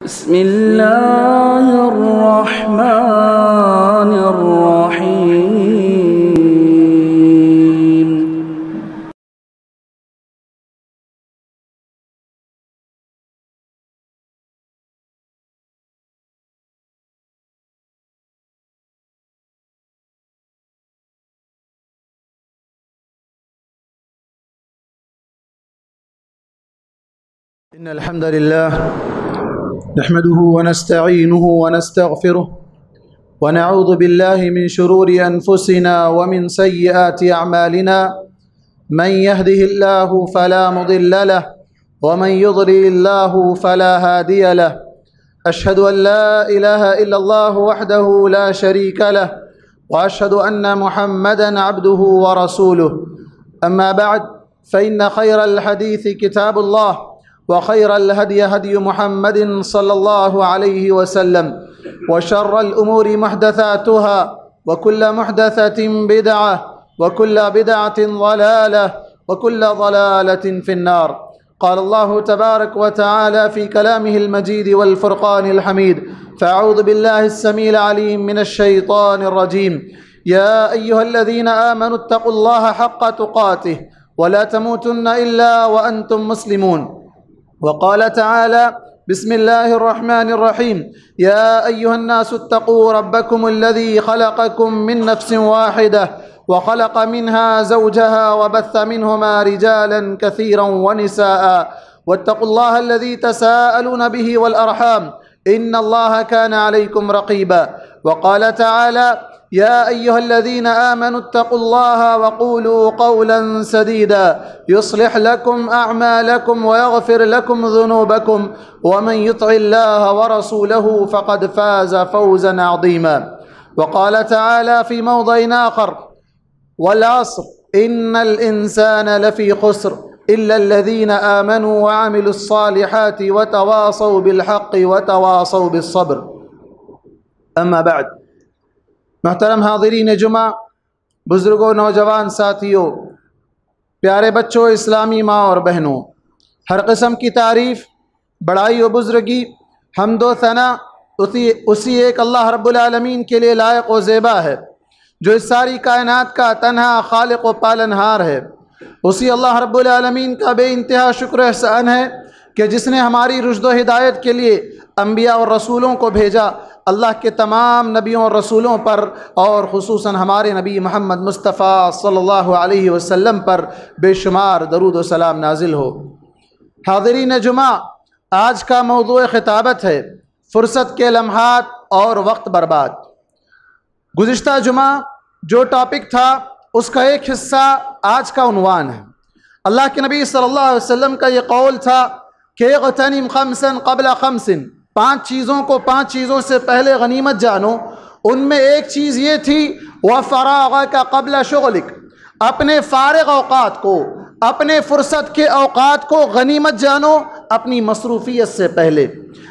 बिस्मिल्लाहिर्रहमानिर्रहीम। इन्नल हम्दुलिल्लाह नहमदुहु व नस्तईनुहु व नस्तगफिरुह व नऊज़ु बिल्लाहि मिन शुरूरि अनफुसिना व मिन सय्यिआति अअमालिना मन यहदिहिल्लाहु फला मुदिल्ल लहु व मन युद्लिल्लाहु फला हादिय लहु। अशहदु अन ला इलाहा इल्लल्लाहु वहदहु ला शरीक लहु व अशहदु अन्ना मुहम्मदन अब्दुहु व रसूलुहु। अम्मा बअद फ़इन्न खैरल हदीसी किताबुल्लाह व खैरल हदी हदी मुहम्मदिन सल्लल्लाहु अलैहि वसल्लम व शर्रल उमूरि मुहदसातुहा व कुल्ल मुहदसतिन बिदअह व कुल्ल बिदअतिन ज़लालह व कुल्ल ज़लालतिन फिन्नार। क़ाल अल्लाहु तबारक व तआला फ़ी कलामिहिल मजीद वल फ़ुरक़ानिल हमीद। फ़अऊज़ु बिल्लाहिस समीइल अलीम मिनश शैतानिर रजीम। या अय्युहल्लज़ीना आमनुत्तक़ुल्लाह हक़्क़ तुक़ातिह व ला तमूतुन्ना इल्ला व अंतुम मुस्लिमून। वक़ाल तआला बिस्मिल्लाहिर्रहमानिर्रहीम। या अय्युहन्नासुत्तक़ू रब्बकुमुल्लज़ी ख़लक़कुम मिन नफ़्सिन वाहिदह व ख़लक़ मिन्हा ज़ौजहा व बस्स मिन्हुमा रिजालन कसीरन व निसाअ वत्तक़ुल्लाहल्लज़ी तसाअलून बिही वल अरहाम इन्नल्लाह कान अलैकुम रक़ीबा। वक़ाल तआला या अय्युहल्लज़ीना आमनुत्तक़ुल्लाह वक़ूलू क़ौलन सदीदा युस्लिह लकुम अअमालकुम व यग़फ़िर लकुम ज़ुनूबकुम व मन युतिइल्लाह व रसूलहु फ़क़द फ़ाज़ फ़ौज़न अज़ीमा। वक़ाल तआला फ़ी मौज़िइन आख़र वल अस्र इन्नल इंसान लफ़ी ख़ुस्र इल्लल्लज़ीना आमनू व अमिलुस्सालिहाति व तवासौ बिलहक़्क़ि व तवासौ बिस्सब्र। अम्मा बअद। मोहतरम हाज़िरीन जुमा, बुज़ुर्गों, नौजवान साथियों, प्यारे बच्चों, इस्लामी माँ और बहनों, हर किस्म की तारीफ़, बड़ाई व बुज़ुर्गी, हम्दो सना उसी एक अल्लाह रब्बुल आलमीन के लिए लायक व ज़ेबा है, जो इस सारी कायनात का तन्हा खालिक व पालनहार है। उसी अल्लाह रब्बुल आलमीन का बेइंतहा शुक्र एहसान है कि जिसने हमारी रुश्द व हिदायत के लिए अम्बिया और रसूलों को भेजा। अल्लाह के तमाम नबियों और रसूलों पर और ख़ुसूसन हमारे नबी मोहम्मद मुस्तफ़ा सल्लल्लाहु अलैहि वसल्लम पर बेशुमार दरूद व सलाम नाजिल हो। हाज़िरीन जुमा, आज का मौज़ूए ख़िताबत है फ़ुर्सत के लम्हात और वक्त बर्बाद। गुज़िश्ता जुमा जो टॉपिक था उसका एक हिस्सा आज का उन्वान है। अल्लाह के नबी सल्लल्लाहु अलैहि वसल्लम का ये कौल था कि इग़्तनिम ख़म्सन क़ब्ल ख़म्सिन, 5 चीज़ों को 5 चीज़ों से पहले गनीमत जानो। उनमें एक चीज़ ये थी व फ़राग़क क़ब्ल शुग़लिक, अपने फ़ारिग़ औक़ात को, अपने फ़ुर्सत के औक़ात को गनीमत जानो अपनी मसरूफ़ियत से पहले।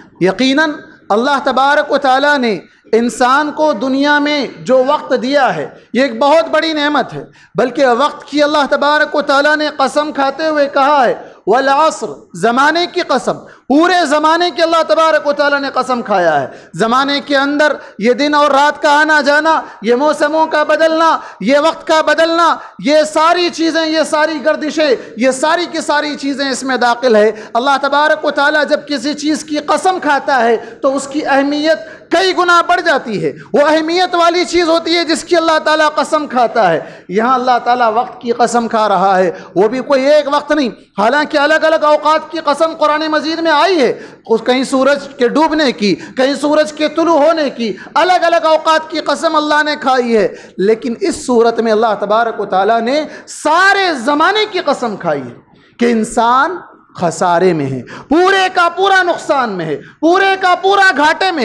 यकीनन अल्लाह तबारक व तआला ने इंसान को दुनिया में जो वक्त दिया है ये एक बहुत बड़ी नेमत है, बल्कि वक्त की अल्लाह तबारक व तआला ने कसम खाते हुए कहा है वल अस्र, ज़माने की कसम, पूरे ज़माने की अल्लाह तबारक व तआला ने कसम खाया है। ज़माने के अंदर ये दिन और रात का आना जाना, ये मौसमों का बदलना, ये वक्त का बदलना, ये सारी चीज़ें, ये सारी गर्दिशें, ये सारी की सारी चीज़ें इसमें दाखिल है। अल्लाह तबारक व तआला जब किसी चीज़ की कसम खाता है तो उसकी अहमियत कई गुना बढ़ जाती है। वो अहमियत वाली चीज़ होती है जिसकी अल्लाह ताला कसम खाता है। यहाँ अल्लाह ताला वक्त की कसम खा रहा है, वो भी कोई एक वक्त नहीं, हालांकि अलग अलग औकात की कसम कुरान मजीद में आई है। कहीं सूरज के डूबने की, कहीं सूरज के तुलू होने की, अलग अलग औकात की कसम अल्लाह ने खाई है। लेकिन इस सूरत में अल्लाह तबारक व तआला ने सारे ज़माने की कसम खाई है कि इंसान खसारे में है, पूरे का पूरा नुकसान में है, पूरे का पूरा घाटे में है।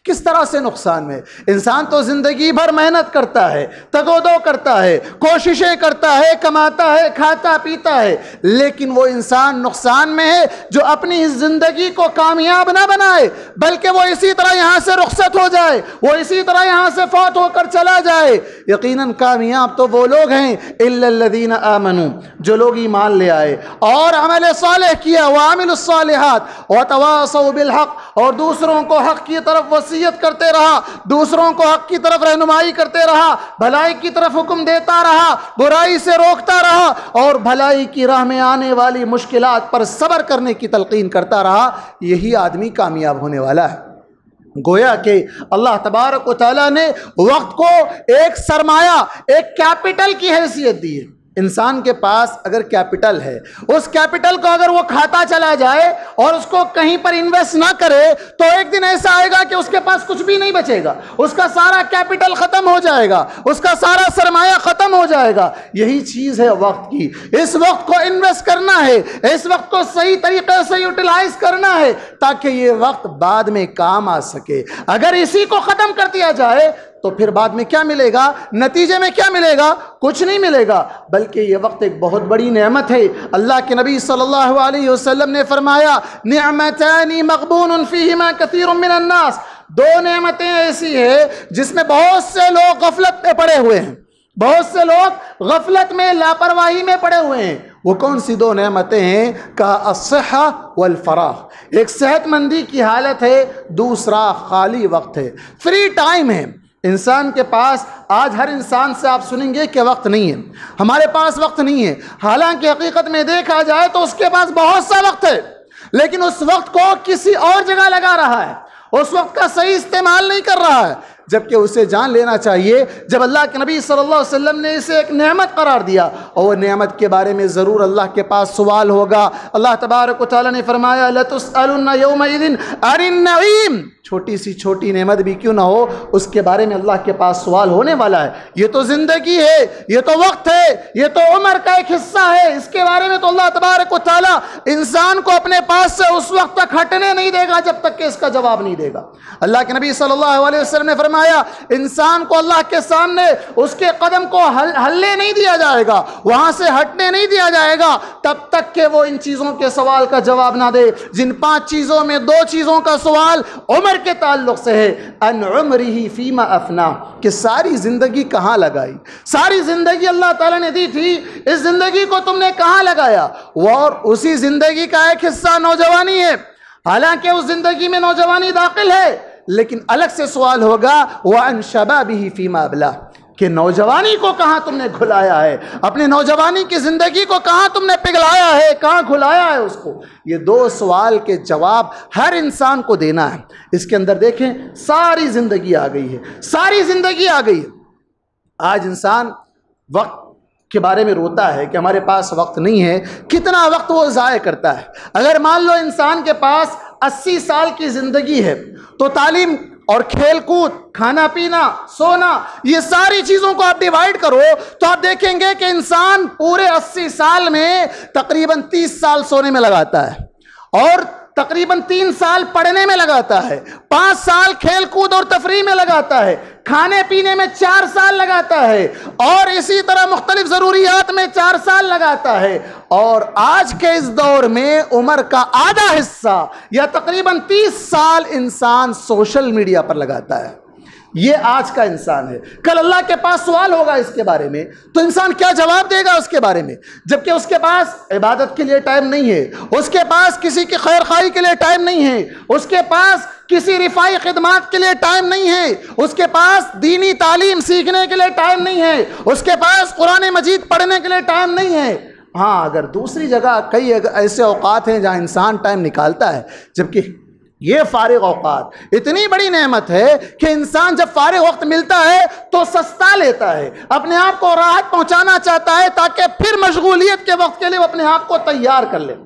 किस तरह से नुकसान में? इंसान तो जिंदगी भर मेहनत करता है, तगोदो करता है, कोशिशें करता है, कमाता है, खाता पीता है, लेकिन वो इंसान नुकसान में है जो अपनी इस जिंदगी को कामयाब ना बनाए, बल्कि वो इसी तरह यहां से रुखसत हो जाए, वो इसी तरह यहां से फौत होकर चला जाए। यकीनन कामयाब तो वो लोग हैं इल्लल्लज़ीना आमनू, जो लोग ईमान ले आए और अमल सालेह किया, व अमिलुस सालिहात व तवासौ बिल हक, और दूसरों को हक की तरफ वसीयत करते रहा, दूसरों को हक की तरफ रहनुमाई करते रहा, भलाई की तरफ हुक्म देता रहा, बुराई से रोकता रहा और भलाई की राह में आने वाली मुश्किलात पर सब्र करने की तलकीन करता रहा। यही आदमी कामयाब होने वाला है। गोया कि अल्लाह तबारक व तआला ने वक्त को एक सरमाया, एक कैपिटल की हैसियत दी है। इंसान के पास अगर कैपिटल है, उस कैपिटल को अगर वो खाता चला जाए और उसको कहीं पर इन्वेस्ट ना करे, तो एक दिन ऐसा आएगा कि उसके पास कुछ भी नहीं बचेगा, उसका सारा कैपिटल खत्म हो जाएगा, उसका सारा सरमाया खत्म हो जाएगा। यही चीज है वक्त की। इस वक्त को इन्वेस्ट करना है, इस वक्त को सही तरीके से यूटिलाइज करना है ताकि ये वक्त बाद में काम आ सके। अगर इसी को खत्म कर दिया जाए तो फिर बाद में क्या मिलेगा? नतीजे में क्या मिलेगा? कुछ नहीं मिलेगा, बल्कि ये वक्त एक बहुत बड़ी नेमत है। अल्लाह के नबी सल्लल्लाहु अलैहि वसल्लम ने फरमाया, निअमतानी मग़बूनुन फ़ीहिमा कसीरुम मिनन नास, दो नेमतें ऐसी है जिसमें बहुत से लोग गफलत में पड़े हुए हैं, बहुत से लोग गफलत में, लापरवाही में पड़े हुए हैं। वो कौन सी दो नेमतें हैं? कहा अस्सहा वल फराह, एक सेहतमंदी की हालत है, दूसरा खाली वक्त है, फ्री टाइम है। इंसान के पास आज हर इंसान से आप सुनेंगे कि वक्त नहीं है, हमारे पास वक्त नहीं है। हालांकि हकीकत में देखा जाए तो उसके पास बहुत सा वक्त है, लेकिन उस वक्त को किसी और जगह लगा रहा है, उस वक्त का सही इस्तेमाल नहीं कर रहा है, जबकि उसे जान लेना चाहिए जब अल्लाह के नबी सल्लल्लाहु अलैहि वसल्लम ने इसे एक नेमत करार दिया और वह नेमत के बारे में ज़रूर अल्लाह के पास सवाल होगा। अल्लाह तबारक व तआला ने फरमाया, लतुसअलुन्ना यौमइज़िन अनिन नईम, छोटी सी छोटी नेमत भी क्यों ना हो, उसके बारे में अल्लाह के पास सवाल होने वाला है। ये तो ज़िंदगी है, ये तो वक्त है, ये तो उम्र का एक हिस्सा है, इसके बारे में तो अल्लाह तबारक व तआला इंसान को अपने पास से उस वक्त तक हटने नहीं देगा जब तक कि इसका जवाब नहीं देगा। अल्लाह के नबी सल्लल्लाहु अलैहि वसल्लम ने फरमाया, इंसान को अल्लाह के सामने उसके कदम को हल्ले नहीं दिया जाएगा, वहां से हटने नहीं दिया जाएगा तब तक कि वो इन चीजों के सवाल का जवाब ना दे, जिन 5 चीजों में 2 चीजों का सवाल उम्र के ताल्लुक से है। अन उम्रिही फीमा अफना, कि सारी जिंदगी कहां लगाई, सारी जिंदगी अल्लाह ताला ने दी थी, इस जिंदगी को तुमने कहां लगाया? और उसी जिंदगी का एक हिस्सा नौजवानी है। हालांकि उस जिंदगी में नौजवानी दाखिल है, लेकिन अलग से सवाल होगा वअन शबाबिही फीमा अबला, कि नौजवानी को कहां तुमने घुलाया है, अपनी नौजवानी की जिंदगी को कहां तुमने पिघलाया है, कहां घुलाया है उसको। ये 2 सवाल के जवाब हर इंसान को देना है। इसके अंदर देखें सारी जिंदगी आ गई है, सारी जिंदगी आ गई है। आज इंसान वक्त के बारे में रोता है कि हमारे पास वक्त नहीं है, कितना वक्त वो ज़ाय करता है। अगर मान लो इंसान के पास 80 साल की जिंदगी है तो तालीम और खेल कूद, खाना पीना, सोना, ये सारी चीज़ों को आप डिवाइड करो तो आप देखेंगे कि इंसान पूरे 80 साल में तकरीबन 30 साल सोने में लगाता है और तकरीबन 3 साल पढ़ने में लगाता है, 5 साल खेल कूद और तफरीह में लगाता है, खाने पीने में 4 साल लगाता है और इसी तरह मुख्तलिफ ज़रूरियात में 4 साल लगाता है। और आज के इस दौर में उम्र का आधा हिस्सा या तकरीबन 30 साल इंसान सोशल मीडिया पर लगाता है। ये आज का इंसान है। कल अल्लाह के पास सवाल होगा इसके बारे में, तो इंसान क्या जवाब देगा उसके बारे में, जबकि उसके पास इबादत के लिए टाइम नहीं है, उसके पास किसी की खैर खाई के लिए टाइम नहीं है, उसके पास किसी रिफाई खिदमात के लिए टाइम नहीं है, उसके पास दीनी तालीम सीखने के लिए टाइम नहीं है, उसके पास कुरान मजीद पढ़ने के लिए टाइम नहीं है। हाँ, अगर दूसरी जगह कई ऐसे औकात हैं जहाँ इंसान टाइम निकालता है, जबकि ये फारिग औकात इतनी बड़ी नेमत है कि इंसान जब फारिग वक्त मिलता है तो सस्ता लेता है, अपने आप को राहत पहुंचाना चाहता है ताकि फिर मशगूलियत के वक्त के लिए वो अपने आप को तैयार कर ले।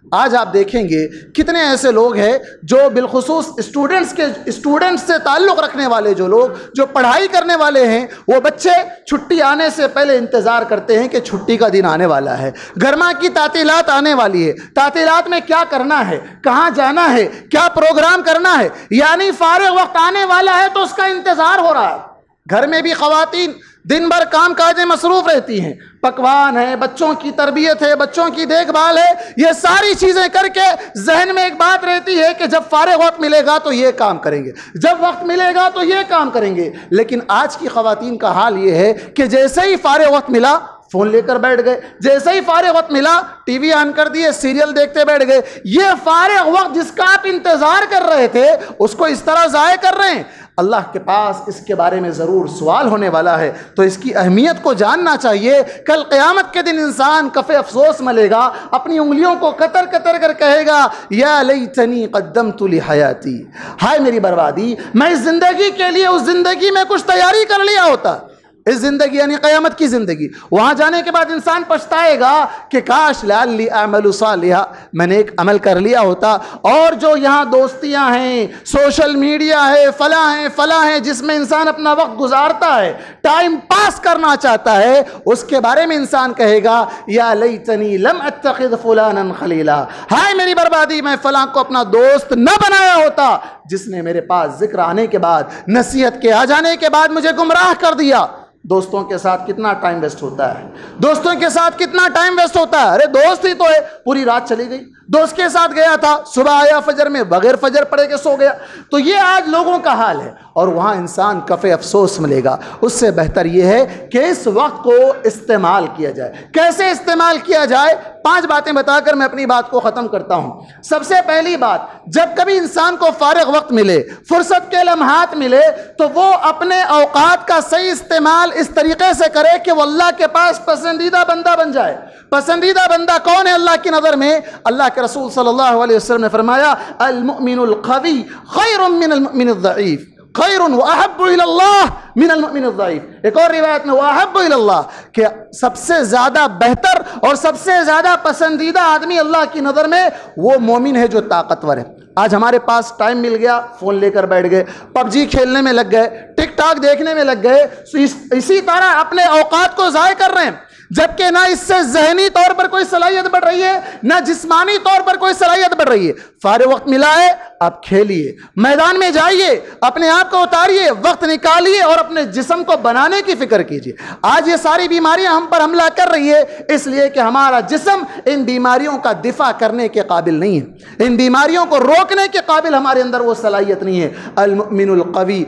आज आप देखेंगे कितने ऐसे लोग हैं जो बिलखुसूस स्टूडेंट्स से ताल्लुक़ रखने वाले जो लोग जो पढ़ाई करने वाले हैं, वो बच्चे छुट्टी आने से पहले इंतज़ार करते हैं कि छुट्टी का दिन आने वाला है, गर्मा की तातीलात आने वाली है, तातीलात में क्या करना है, कहाँ जाना है, क्या प्रोग्राम करना है, यानी फारिग वक्त आने वाला है तो उसका इंतज़ार हो रहा है। घर में भी ख़वातीन दिन भर काम काज में मसरूफ़ रहती हैं, पकवान है, बच्चों की तरबियत है, बच्चों की देखभाल है, ये सारी चीज़ें करके जहन में एक बात रहती है कि जब फारिग वक्त मिलेगा तो ये काम करेंगे, जब वक्त मिलेगा तो ये काम करेंगे। लेकिन आज की ख़वातीन का हाल ये है कि जैसे ही फारिग वक्त मिला फ़ोन लेकर बैठ गए, जैसे ही फारिग वक्त मिला टीवी ऑन कर दिए, सीरियल देखते बैठ गए। ये फारिग वक्त जिसका आप इंतज़ार कर रहे थे उसको इस तरह ज़ाया कर रहे हैं। अल्लाह के पास इसके बारे में ज़रूर सवाल होने वाला है, तो इसकी अहमियत को जानना चाहिए। कल क़यामत के दिन इंसान कफ़े अफसोस मलेगा, अपनी उंगलियों को कतर कतर कर कहेगा या लैतनी क़द्दमतु लिहयाती, हाय मेरी बर्बादी, मैं इस ज़िंदगी के लिए उस ज़िंदगी में कुछ तैयारी कर लिया होता। इस ज़िंदगी यानी क़यामत की ज़िंदगी, वहाँ जाने के बाद इंसान पछताएगा कि काश लअल्ली अअमलु सालिहा, मैंने एक अमल कर लिया होता। और जो यहाँ दोस्तियाँ हैं, सोशल मीडिया है, फला है जिसमें इंसान अपना वक्त गुजारता है, टाइम पास करना चाहता है, उसके बारे में इंसान कहेगा या लैतनी लम अत्तखिज़ फुलानन खलीला, हाय मेरी बर्बादी, मैं फलां को अपना दोस्त न बनाया होता जिसने मेरे पास जिक्र आने के बाद, नसीहत के आ जाने के बाद मुझे गुमराह कर दिया। दोस्तों के साथ कितना टाइम वेस्ट होता है, दोस्तों के साथ कितना टाइम वेस्ट होता है। अरे दोस्त ही तो है, पूरी रात चली गई, दोस्त के साथ गया था, सुबह आया फजर में, बगैर फजर पढ़े के सो गया। तो ये आज लोगों का हाल है और वहाँ इंसान कफ़े अफसोस मिलेगा। उससे बेहतर ये है कि इस वक्त को इस्तेमाल किया जाए। कैसे इस्तेमाल किया जाए, 5 बातें बताकर मैं अपनी बात को ख़त्म करता हूँ। सबसे पहली बात, जब कभी इंसान को फारिग वक्त मिले, फुर्सत के लम्हात मिले, तो वो अपने औकात का सही इस्तेमाल इस तरीके से करे कि वो अल्लाह के पास पसंदीदा बंदा बन जाए। पसंदीदा बंदा कौन है अल्लाह की नज़र में? अल्लाह के रसूल सल्लल्लाहु अलैहि वसल्लम ने फरमाया अल मुमिनुल क़वी खैरुम मिनल मुमिनिज़ ज़ईफ़, खैरुन व अहब्बु इलल्लाह मिनल मुमिनिज़ ज़ईफ़। एक और रिवायत में व अहब्बु इलल्लाह, कि सबसे ज़्यादा बेहतर और सबसे ज़्यादा पसंदीदा आदमी अल्लाह की नज़र में वो मोमिन है जो ताकतवर है। आज हमारे पास टाइम मिल गया, फ़ोन लेकर बैठ गए, पबजी खेलने में लग गए, टिकटॉक देखने में लग गए, इसी तरह अपने औकात को ज़ाया कर रहे हैं, जबकि ना इससे ज़हनी तौर पर कोई सलाहियत बढ़ रही है, ना जिस्मानी तौर पर कोई सलाहियत बढ़ रही है। फारिग वक्त मिला है, आप खेलिए, मैदान में जाइए, अपने आप को उतारिए, वक्त निकालिए और अपने जिस्म को बनाने की फिक्र कीजिए। आज ये सारी बीमारियां हम पर हमला कर रही है इसलिए कि हमारा जिस्म इन बीमारियों का दिफा करने के काबिल नहीं है, इन बीमारियों को रोकने के काबिल हमारे अंदर वो सलाहियत नहीं है। अल मुमिनुल क़वी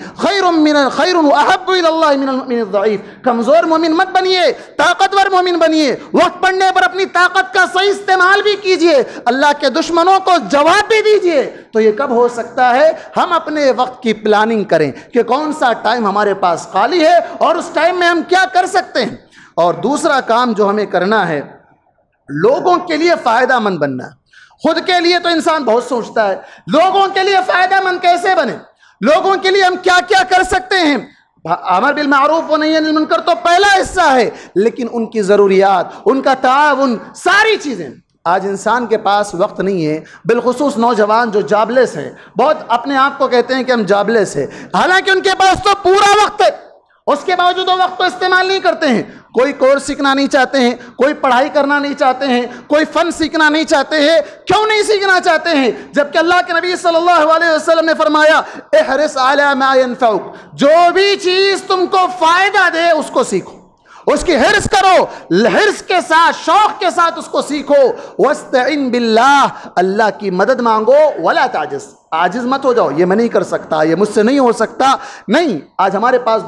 खैरुन व अहब्बु इलल्लाह मिनल मुमिनिज़ ज़ईफ़। कमज़ोर मोमिन मत बनिए, ताकतवर मोमिन बनिए। वक्त पड़ने पर अपनी ताकत का सही इस्तेमाल भी कीजिए, अल्लाह के दुश्मनों को जवाब भी दीजिए। तो ये कब हो सकता है? हम अपने वक्त की प्लानिंग करें कि कौन सा टाइम हमारे पास खाली है और उस टाइम में हम क्या कर सकते हैं। और दूसरा काम जो हमें करना है, लोगों के लिए फ़ायदा मंद बनना। खुद के लिए तो इंसान बहुत सोचता है, लोगों के लिए फ़ायदा मंद कैसे बने, लोगों के लिए हम क्या क्या कर सकते हैं। अमर बिल मारूफ व नही अनिल मुनकर तो पहला हिस्सा है, लेकिन उनकी ज़रूरियात, उनका ताउन, सारी चीज़ें। आज इंसान के पास वक्त नहीं है, बिलखुसूस नौजवान जो जॉबलेस हैं, बहुत अपने आप को कहते हैं कि हम जॉबलेस हैं, हालांकि उनके पास तो पूरा वक्त है, उसके बावजूद वो वक्त को इस्तेमाल नहीं करते हैं। कोई कोर्स सीखना नहीं चाहते हैं, कोई पढ़ाई करना नहीं चाहते हैं, कोई फ़न सीखना नहीं चाहते हैं। क्यों नहीं सीखना चाहते हैं? जबकि अल्लाह के नबी सल्लल्लाहु अलैहि वसल्लम ने फरमाया इहरिस अला मा यनफउक, जो भी चीज़ तुमको फ़ायदा दे उसको सीखो, उसकी हिर्स करो, हिर्स के साथ, शौक के साथ उसको सीखो। वस्तईन बिल्लाह, अल्लाह की मदद मांगो, वला ताजिज़, आजिज़ मत हो जाओ, ये मैं नहीं कर सकता, ये मुझसे नहीं हो सकता। नहीं, आज हमारे पास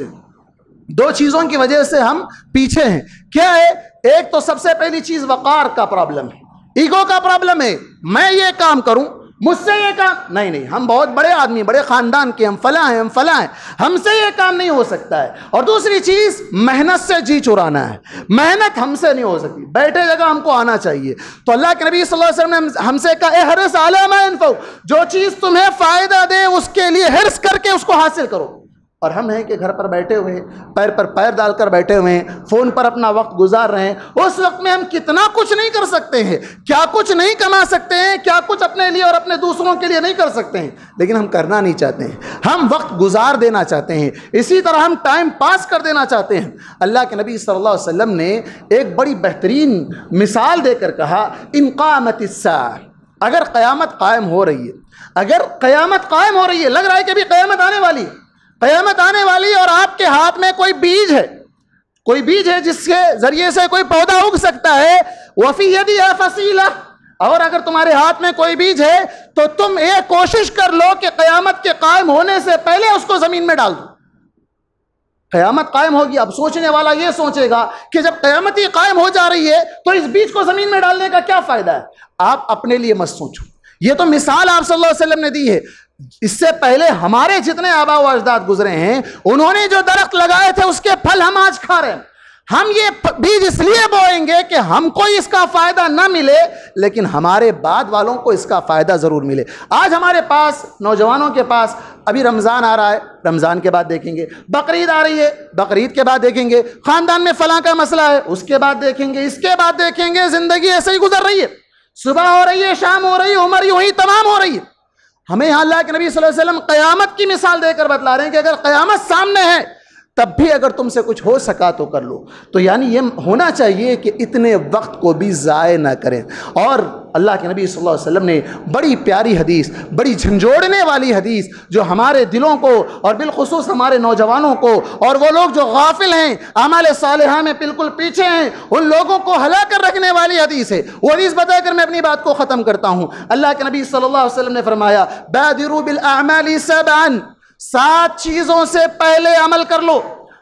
दो चीज़ों की वजह से हम पीछे हैं। क्या है? एक तो सबसे पहली चीज़ वक़ार का प्रॉब्लम है, ईगो का प्रॉब्लम है। मैं ये काम करूं, मुझसे ये काम नहीं, हम बहुत बड़े आदमी, बड़े ख़ानदान के, हम फला हैं, हमसे ये काम नहीं हो सकता है। और दूसरी चीज़ मेहनत से जी चुराना है, मेहनत हमसे नहीं हो सकती, बैठे जगह हमको आना चाहिए। तो अल्लाह के नबी सल्लल्लाहु अलैहि वसल्लम ने हमसे कहा इहरिस अला मा यनफउ, जो चीज़ तुम्हें फ़ायदा दे उसके लिए हिर्स करके उसको हासिल करो। और हम हैं कि घर पर बैठे हुए हैं, पैर पर पैर डालकर बैठे हुए हैं, फ़ोन पर अपना वक्त गुजार रहे हैं। उस वक्त में हम कितना कुछ नहीं कर सकते हैं, क्या कुछ नहीं कमा सकते हैं, क्या कुछ अपने लिए और अपने दूसरों के लिए नहीं कर सकते हैं, लेकिन हम करना नहीं चाहते हैं, हम वक्त गुजार देना चाहते हैं, इसी तरह हम टाइम पास कर देना चाहते हैं। अल्लाह के नबी सल्लल्लाहु अलैहि वसल्लम ने एक बड़ी बेहतरीन मिसाल देकर कहा, इन क़ामतिस्सा, अगर क़यामत कायम हो रही है, अगर क़यामत कायम हो रही है, लग रहा है कि अभी क़यामत आने वाली है, क़यामत आने वाली है, और आपके हाथ में कोई बीज है, कोई बीज है जिसके जरिए से कोई पौधा उग सकता है, वफ़ी यदिहा फसीला, और अगर तुम्हारे हाथ में कोई बीज है तो तुम ये कोशिश कर लो कि क़यामत के कायम होने से पहले उसको ज़मीन में डाल दो। क़यामत कायम होगी, अब सोचने वाला ये सोचेगा कि जब क़यामत ही कायम हो जा रही है तो इस बीज को ज़मीन में डालने का क्या फ़ायदा है। आप अपने लिए मत सोचो, ये तो मिसाल आप सल्लल्लाहु अलैहि वसल्लम ने दी है। इससे पहले हमारे जितने आबा व अजदाद गुजरे हैं, उन्होंने जो दरख्त लगाए थे उसके फल हम आज खा रहे हैं। हम ये बीज इसलिए बोएंगे कि हमको इसका फायदा ना मिले, लेकिन हमारे बाद वालों को इसका फायदा जरूर मिले। आज हमारे पास, नौजवानों के पास, अभी रमज़ान आ रहा है, रमज़ान के बाद देखेंगे, बकरीद आ रही है, बकरीद के बाद देखेंगे, ख़ानदान में फलां का मसला है, उसके बाद देखेंगे, इसके बाद देखेंगे, ज़िंदगी ऐसे ही गुजर रही है, सुबह हो रही है, शाम हो रही है, उम्र यूं ही तमाम हो रही है। हमें यहाँ अल्लाह के नबी सल्लल्लाहु अलैहि वसल्लम क़यामत की मिसाल देकर बतला रहे हैं कि अगर क़यामत सामने है तब भी अगर तुमसे कुछ हो सका तो कर लो। तो यानी ये होना चाहिए कि इतने वक्त को भी ज़ाय ना करें। और अल्लाह के नबी सल्लल्लाहु अलैहि वसल्लम ने बड़ी प्यारी हदीस, बड़ी झंझोड़ने वाली हदीस, जो हमारे दिलों को और बिलखुसूस हमारे नौजवानों को और वो लोग जो गाफिल हैं, आमाल सालिहा में बिल्कुल पीछे हैं, उन लोगों को हला कर रखने वाली हदीस है। वो हदीस बताकर मैं अपनी बात को ख़त्म करता हूँ। अल्लाह के नबी सल्लल्लाहु अलैहि वसल्लम ने फरमाया, बादिरू बिल अमाली सबअन, 7 चीज़ों से पहले अमल कर लो,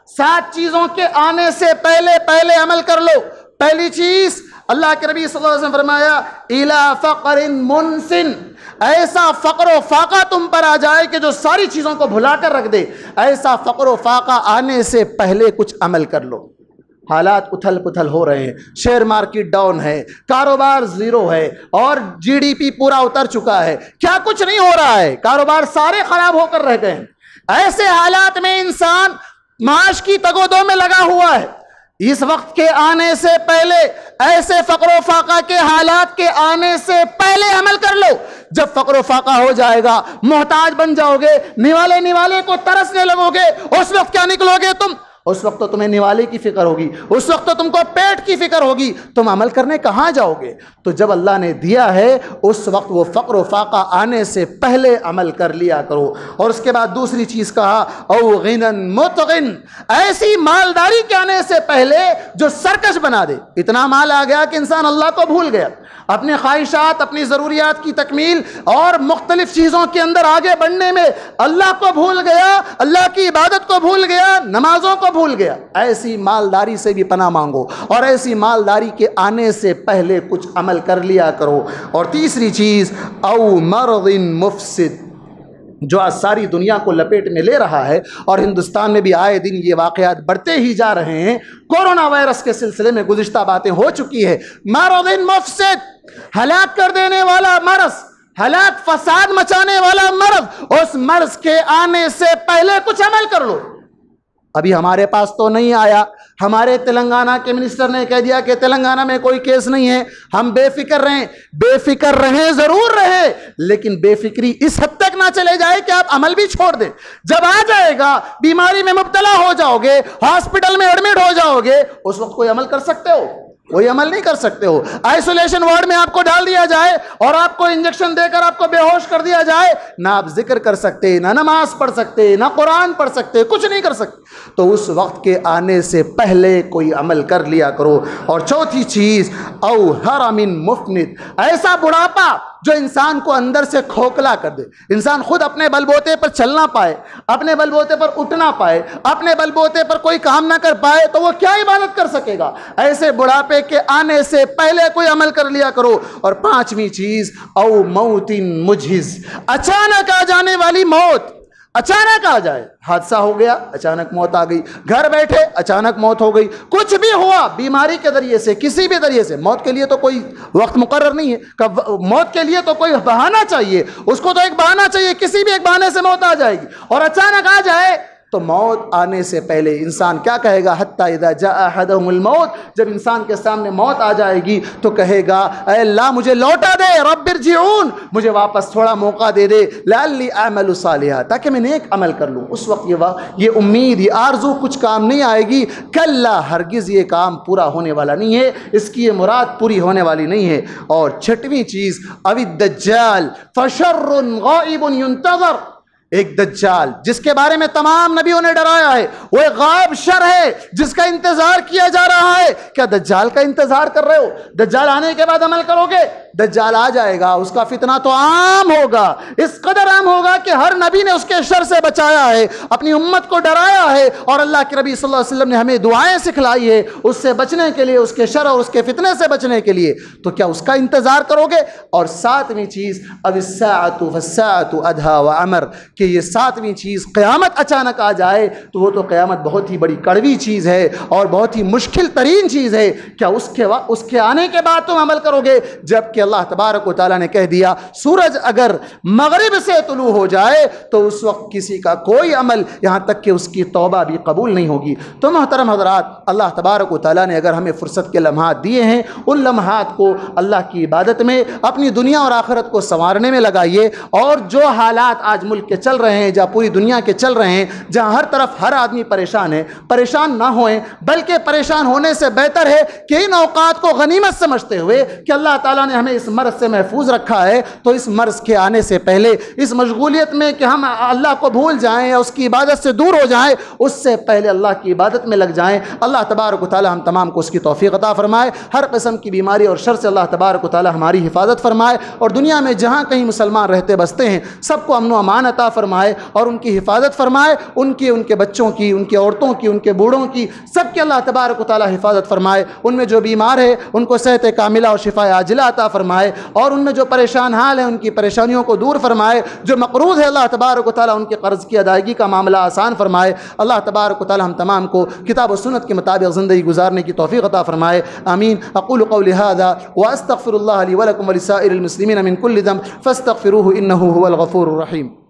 7 चीज़ों के आने से पहले अमल कर लो। पहली चीज़, अल्लाह के नबी सल्लल्लाहु अलैहि वसल्लम फरमाया, इला फ़क़रिन मुनसिन, ऐसा फ़क़्र व फ़ाक़ा तुम पर आ जाए कि जो सारी चीज़ों को भुला कर रख दे। ऐसा फ़क़्र व फ़ाक़ा आने से पहले कुछ अमल कर लो। हालात उथल पुथल हो रहे हैं, शेयर मार्केट डाउन है, कारोबार ज़ीरो है और जीडीपी पूरा उतर चुका है, क्या कुछ नहीं हो रहा है, कारोबार सारे ख़राब होकर रह गए हैं। ऐसे हालात में इंसान माश की तगोदो में लगा हुआ है। इस वक्त के आने से पहले, ऐसे फ़क़्र व फ़ाक़ा के हालात के आने से पहले अमल कर लो। जब फ़क़्र व फ़ाक़ा हो जाएगा, मोहताज बन जाओगे, निवाले को तरसने लगोगे, उस वक्त क्या निकलोगे तुम? उस वक्त तो तुम्हें निवाले की फिक्र होगी, उस वक्त तो तुमको पेट की फिक्र होगी, तुम अमल करने कहाँ जाओगे? तो जब अल्लाह ने दिया है उस वक्त वो फ़क़्र व फ़ाक़ा आने से पहले अमल कर लिया करो। और उसके बाद दूसरी चीज़ कहा, औ गिनन मुतगिन, ऐसी मालदारी के आने से पहले जो सरकश बना दे। इतना माल आ गया कि इंसान अल्लाह को भूल गया, अपने ख्वाहिशात, अपनी ज़रूरियात की तकमील और मुख्तलिफ चीज़ों के अंदर आगे बढ़ने में अल्लाह को भूल गया, अल्लाह की इबादत को भूल गया, नमाजों को भूल गया। ऐसी मालदारी से भी पनाह मांगो और ऐसी मालदारी के आने से पहले कुछ अमल कर लिया करो। और तीसरी चीज़, औ मर्दिन मुफसिद, जो आज सारी दुनिया को लपेट में ले रहा है और हिंदुस्तान में भी आए दिन ये वाक़यात बढ़ते ही जा रहे हैं। कोरोना वायरस के सिलसिले में गुज़िश्ता बातें हो चुकी है। मर्दिन मुफसिद, हलाक कर देने वाला मर्ज़, हलाक फसाद मचाने वाला मर्ज़, उस मर्ज़ के आने से पहले कुछ अमल कर लो। अभी हमारे पास तो नहीं आया, हमारे तेलंगाना के मिनिस्टर ने कह दिया कि तेलंगाना में कोई केस नहीं है, हम बेफिक्र रहें। बेफिक्र रहें, ज़रूर रहें, लेकिन बेफिक्री इस हद तक ना चले जाए कि आप अमल भी छोड़ दें। जब आ जाएगा, बीमारी में मुब्तला हो जाओगे, हॉस्पिटल में एडमिट हो जाओगे, उस वक्त कोई अमल कर सकते हो? कोई अमल नहीं कर सकते हो। आइसोलेशन वार्ड में आपको डाल दिया जाए और आपको इंजेक्शन देकर आपको बेहोश कर दिया जाए, ना आप जिक्र कर सकते, ना नमाज पढ़ सकते, ना कुरान पढ़ सकते, कुछ नहीं कर सकते। तो उस वक्त के आने से पहले कोई अमल कर लिया करो। और चौथी चीज़, औ हरमिन मुफनिद, ऐसा बुढ़ापा जो इंसान को अंदर से खोखला कर दे, इंसान खुद अपने बलबोते पर चलना पाए, अपने बलबोते पर उठना पाए, अपने बलबोते पर कोई काम ना कर पाए, तो वो क्या इबादत कर सकेगा? ऐसे बुढ़ापे के आने से पहले कोई अमल कर लिया करो। और 5वीं चीज़, औ मौतिन मुजहिज, अचानक आ जाने वाली मौत। अचानक आ जाए, हादसा हो गया, अचानक मौत आ गई, घर बैठे अचानक मौत हो गई, कुछ भी हुआ, बीमारी के जरिए से, किसी भी जरिए से। मौत के लिए तो कोई वक्त मुकर्रर नहीं है, मौत के लिए तो कोई बहाना चाहिए, उसको तो एक बहाना चाहिए, किसी भी एक बहाने से मौत आ जाएगी। और अचानक आ जाए तो मौत आने से पहले इंसान क्या कहेगा, हत्ता इज़ा जाअ अहदहुमुल मौत, जब इंसान के सामने मौत आ जाएगी तो कहेगा ऐ अल्लाह मुझे लौटा दे, रब्बिरजिऊन, मुझे वापस थोड़ा मौका दे दे, लअल्ली अअमलु सालिहा, ताकि मैं नेक अमल कर लूँ। उस वक्त ये उम्मीद, ये आरज़ू कुछ काम नहीं आएगी। कल्ला, हरगिज़ ये काम पूरा होने वाला नहीं है, इसकी ये मुराद पूरी होने वाली नहीं है। और छठवीं चीज़, अविद्दज्जाल फशर्रुन गाइबुन युंतज़र, एक दज्जाल जिसके बारे में तमाम नबियों ने डराया है, वो एक गायब शर है जिसका इंतजार किया जा रहा है। क्या दज्जाल का इंतजार कर रहे हो? दज्जाल आने के बाद अमल करोगे? दज्जाल आ जाएगा, उसका फितना तो आम होगा, इस कदर आम होगा कि हर नबी ने उसके शर से बचाया है, अपनी उम्मत को डराया है, और अल्लाह के नबी सल्लल्लाहु अलैहि वसल्लम ने हमें दुआएं सिखलाई है उससे बचने के लिए, उसके शर और उसके फितने से बचने के लिए। तो क्या उसका इंतजार करोगे? और सातवीं चीज़, अविस्साअतु फस्साअतु अदहा व अमर, कि ये सातवीं चीज़ क़यामत अचानक आ जाए तो वो तो क़यामत बहुत ही बड़ी कड़वी चीज़ है और बहुत ही मुश्किल तरीन चीज़ है। क्या उसके आने के बाद तुम अमल करोगे? जबकि अल्लाह तबारक व तआला ने कह दिया, सूरज अगर मगरिब से तुलू हो जाए तो उस वक्त किसी का कोई अमल, यहाँ तक कि उसकी तौबा भी कबूल नहीं होगी। तो मोहतरम हज़रात, अल्लाह तबारक व तआला ने अगर हमें फ़ुर्सत के लम्हात दिए हैं, उन लम्हात को अल्लाह की इबादत में, अपनी दुनिया और आखिरत को संवारने में लगाइए। और जो हालात आज मुल्क के चल रहे हैं, जहाँ पूरी दुनिया के चल रहे हैं, जहाँ हर तरफ हर आदमी परेशान है, परेशान ना होएं, बल्कि परेशान होने से बेहतर है कि इन औकात को गनीमत समझते हुए कि अल्लाह ताला ने हमें इस मर्ज़ से महफूज रखा है, तो इस मर्ज़ के आने से पहले, इस मशगूलियत में कि हम अल्लाह को भूल जाएं या उसकी इबादत से दूर हो जाएं, उससे पहले अल्लाह की इबादत में लग जाएं। अल्लाह तबारक व तआला हम तमाम को उसकी तौफीक अता फरमाए, हर किस्म की बीमारी और शर से अल्लाह तबारक व तआला हमारी हिफाजत फरमाए, और दुनिया में जहाँ कहीं मुसलमान रहते बसते हैं सबको अमन व अमान अता फरमाए और उनकी हिफाजत फरमाए, उनके बच्चों की, उनकी औरतों की, उनके बूढ़ों की, सबकी अल्लाह तबारक व तआला हिफाजत फरमाए। उनमें जो बीमार है उनको सेहत कामिला और शिफा आजिला अता फरमाए, और उनमें जो परेशान हाल है उनकी परेशानियों को दूर फरमाए। जो मकरूज़ है अल्लाह तबारक व तआला उनके कर्ज़ की अदायगी का मामला आसान फरमाए। अल्लाह तबारक व तआला हम तमाम को किताब व सुन्नत के मुताबिक ज़िंदगी गुजारने की तौफीक अता फरमाए। आमीन। अक़ूलु क़ौली हाज़ा व अस्तग़फ़िरुल्लाह ली व लकुम व लिसाइरिल मुस्लिमीन मिन कुल्लि ज़ंब फ़स्तग़फ़िरूहु इन्नहु हुवल गफ़ूरुर रहीम।